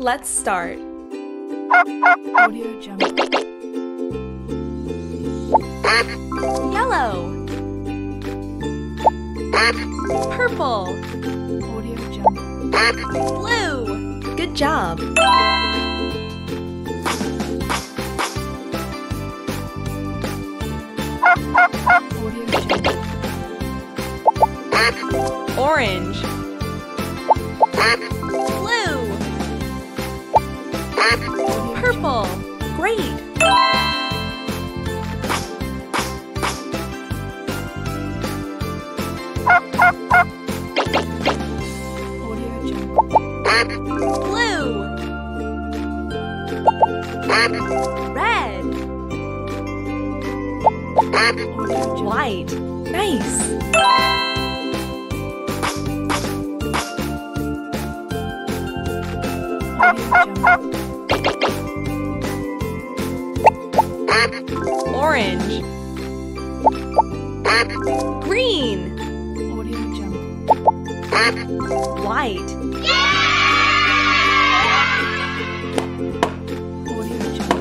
Let's start. Audio Jungle. Yellow. Purple. Audio Jungle. Blue. Good job. Audio Jungle. Orange. Blue. Purple. Great. Audio Jungle. Blue. Red. Audio Jungle. White. Nice. Audio Jungle. Orange. Green. Audio Jungle. White. Audio Jungle.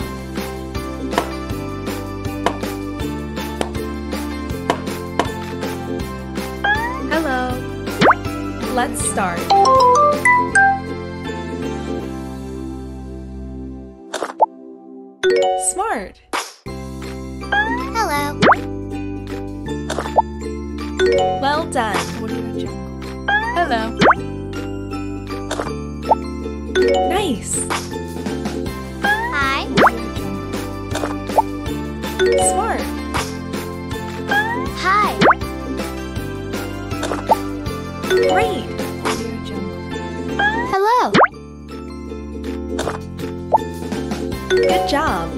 Hello. Let's start. Smart. Hello. Well done. Audio Jungle. Hello. Nice. Hi. Audio Jungle. Smart. Hi. Great. Audio Jungle. Hello. Good job.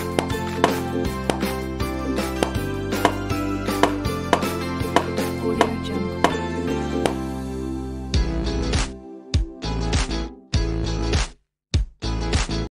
Audio